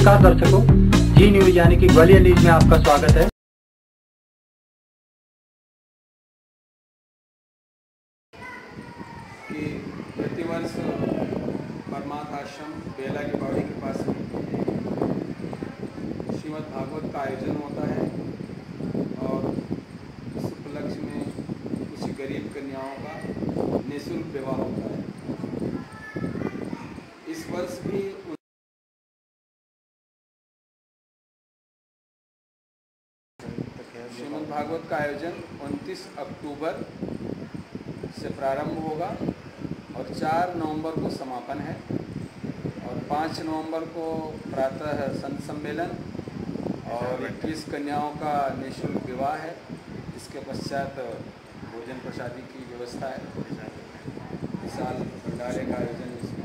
नमस्कार दर्शकों, जी न्यूज यानी कि ग्वालियर न्यूज में आपका स्वागत है। कि प्रतिवर्ष परमार्थ आश्रम बेला की बाड़ी के पास में श्रीमद् भागवत का आयोजन होता है और इस उपलक्ष्य में कुछ गरीब कन्याओं का निःशुल्क विवाह होता है। इस वर्ष भी श्रीमद् भागवत का आयोजन 29 अक्टूबर से प्रारंभ होगा और 4 नवंबर को समापन है और 5 नवंबर को प्रातः संत सम्मेलन और 21 कन्याओं का निःशुल्क विवाह है। इसके पश्चात भोजन प्रसादी की व्यवस्था है। इस साल भंडारे का आयोजन